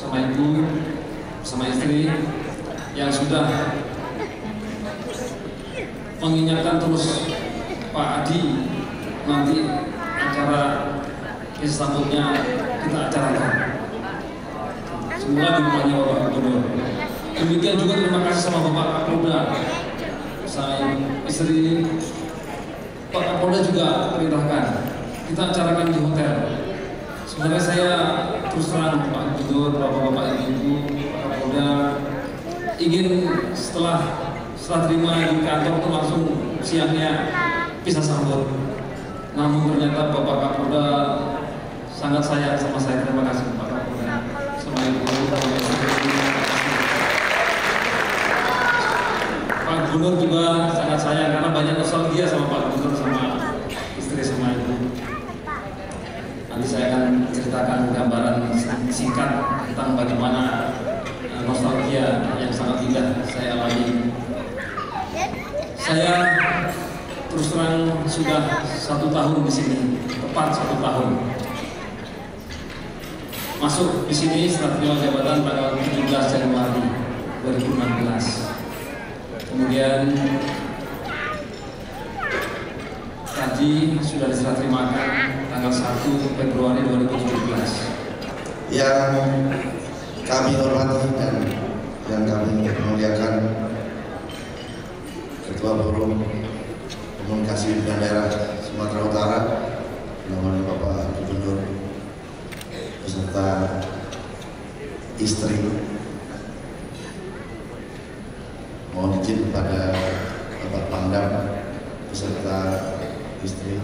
sama ibu, sama istri yang sudah mengingatkan terus Pak Adi nanti acara selanjutnya kita acarakan. Semoga di rumahnya Bapak Gubernur. Demikian juga terima kasih sama Bapak Kapolda, saya istri Pak Kapolda juga perintahkan kita acarakan di hotel. Sebenarnya saya terus terang Pak Gubernur, Bapak-bapak, Ibu, Pak Kapolda ingin setelah terima di kantor itu langsung siangnya bisa sambut. Namun ternyata Bapak Kapolda sangat sayang sama saya. Terima kasih Pak Kapolda, sama Ibu, sama istri. Pak Gubernur juga sangat sayang karena banyak nostalgia sama Pak Gubernur, sama istri, sama Ibu. Nanti saya akan ceritakan gambaran singkat tentang bagaimana nostalgia yang sangat indah saya alami. Saya terus terang sudah 1 tahun di sini, tepat 1 tahun. Masuk di sini setelah terima jabatan tanggal 17 Januari 2016. Kemudian tadi sudah diserah terimakan tanggal 1 Februari 2017. Yang kami hormati dan yang kami muliakan Ketua Forum Komunikasi Pimpinan Daerah Sumatera Utara, namanya Bapak Gubernur beserta istri. Mohon izin kepada Bapak Pangdam beserta istri,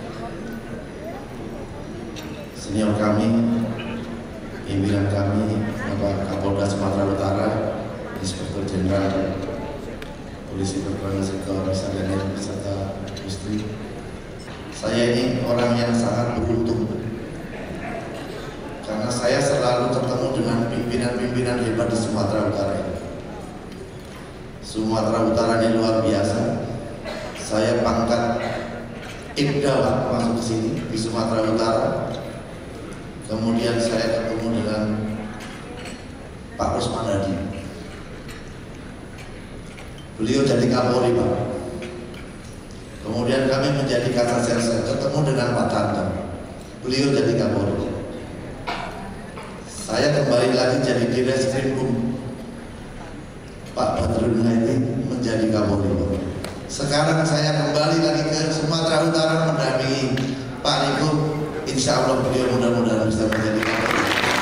senior kami, pimpinan kami, Bapak Kapolda Sumatera Utara, Inspektur Jenderal Polisi Pertahanan Sektor Sadania beserta istri. Saya ini orang yang sangat beruntung karena saya selalu ketemu dengan pimpinan-pimpinan hebat di Sumatera Utara ini. Sumatera Utara ini luar biasa. Saya pangkat Ibda waktu masuk ke sini di Sumatera Utara. Kemudian saya ketemu dengan Pak Rusman Hadi. Beliau jadi Kapolri, Pak. Kemudian kami menjadi Kasat ketemu dengan Pak Tanto. Beliau jadi Kapolri. Saya kembali lagi jadi Direskrimum. Pak Badrun Haiti menjadi Kapolri. Sekarang saya kembali lagi ke Sumatera Utara mendampingi Pak Niko. Insya Allah beliau mudah-mudahan bisa menjadi Kapolri.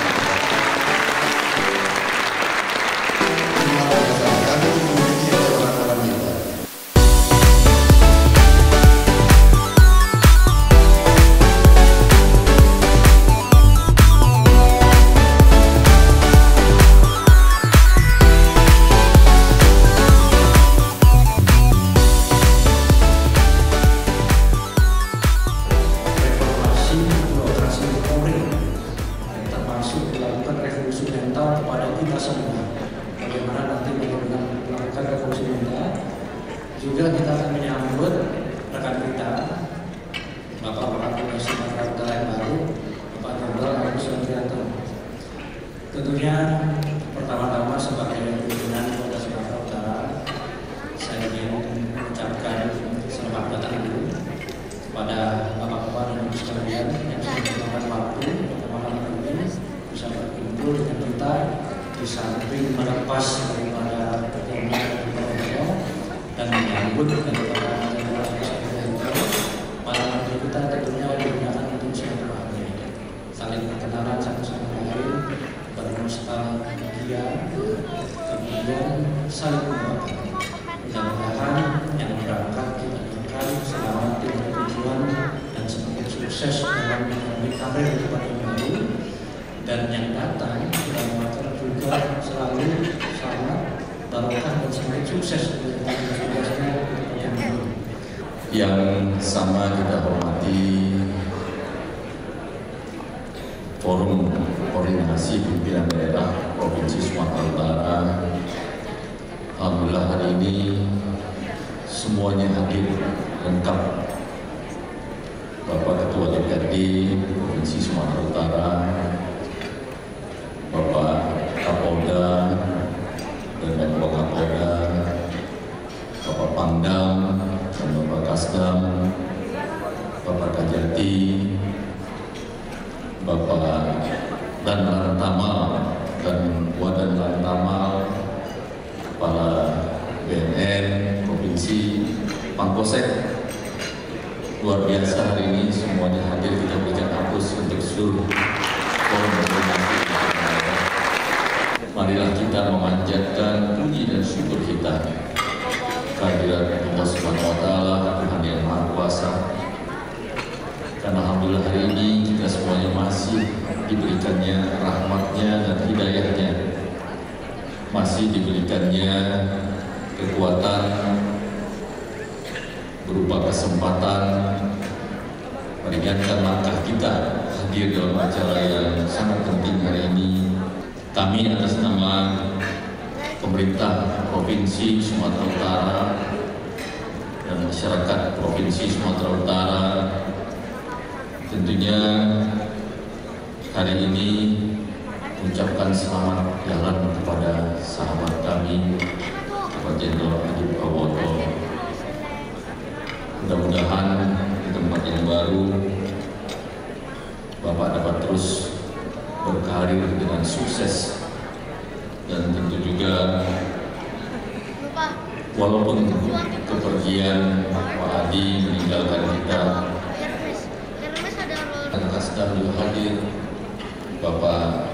Juga kita akan menyambut rekan kita, Bapak Wakapolda Sumatera Utara yang baru, Bapak Jenderal Agus Supriyanto. Tentunya pertama-tama sebagai pimpinan Polda Sumatera Utara, saya ingin mengucapkan selamat datang dulu kepada Bapak-bapak dan Ibu sekalian yang sudah meluangkan waktu malam ini bisa berkumpul dengan kita di samping melepas daripada pertemuan dan menyambut kepada para menteri kita tentunya digunakan untuk silaturahmi, saling perkenalan satu sama lain, bernostalgia, kemudian saling mendoakan. Mudah-mudahan yang berangkat kita doakan selamat di tujuan dan semakin sukses dalam menjalani karir kepada baru, dan yang datang kita doakan juga selalu selamat, barokah dan semakin sukses menjalani tugasnya yang baru. Yang sama kita hormati Forum Koordinasi Pimpinan Daerah Provinsi Sumatera Utara. Alhamdulillah hari ini semuanya hadir lengkap. Bapak Ketua DPRD Provinsi Sumatera Utara, Bapak Kasdam, Bapak Kajati, Bapak dan Lantamal dan Wadan Lantamal, Kepala BNN Provinsi, Pangkosek. Luar biasa hari ini semuanya hadir, kita berikan hapus untuk seluruh koordinasi. Marilah kita memanjatkan puji dan syukur kita kehadirat Allah Subhanahu wa Ta'ala, Tuhan yang Maha Kuasa. Karena alhamdulillah hari ini kita semuanya masih diberikannya rahmatnya dan hidayahnya, masih diberikannya kekuatan berupa kesempatan meringankan langkah kita hadir dalam acara yang sangat penting hari ini. Kami atas nama pemerintah Provinsi Sumatera Utara dan masyarakat Provinsi Sumatera Utara tentunya hari ini mengucapkan selamat jalan kepada sahabat kami Bapak Jenderal Adib Prawoto. Mudah-mudahan di tempat yang baru Bapak dapat terus berkarir dengan sukses, dan tentu juga walaupun kepergian Pak Adi meninggalkan kita, dan Kasdam juga hadir, Bapak